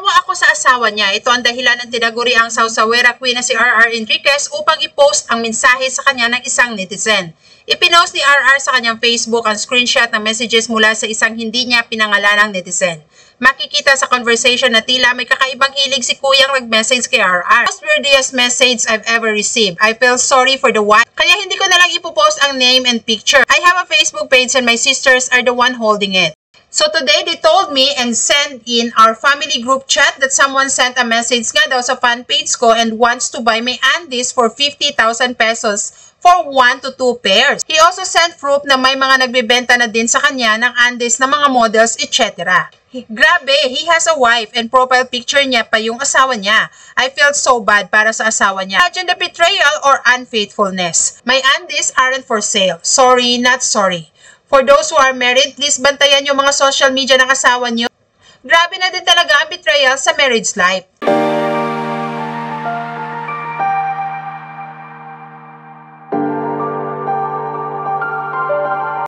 Naawa ako sa asawa niya. Ito ang dahilan ng tinaguri ang Sausawera Queen na si RR Enriquez upang i-post ang mensahe sa kanya ng isang netizen. Ipinost ni RR sa kanyang Facebook ang screenshot ng messages mula sa isang hindi niya pinangalanang netizen. Makikita sa conversation na tila may kakaibang hilig si Kuyang nag-message kay RR. Most weirdest message I've ever received. I feel sorry for the wife. Kaya hindi ko na lang ipopost ang name and picture. I have a Facebook page and my sisters are the one holding it. So today, they told me and sent in our family group chat that someone sent a message nga daw sa fan page ko and wants to buy my undies for 50,000 pesos for 1 to 2 pairs. He also sent proof na may mga nagbebenta na din sa kanya ng undies na mga models, etc. Grabe, he has a wife and profile picture niya pa yung asawa niya. I felt so bad para sa asawa niya. Imagine the betrayal or unfaithfulness. My undies aren't for sale. Sorry, not sorry. For those who are married, please bantayan yung mga social media ng asawa niyo. Grabe na din talaga ang betrayal sa marriage life.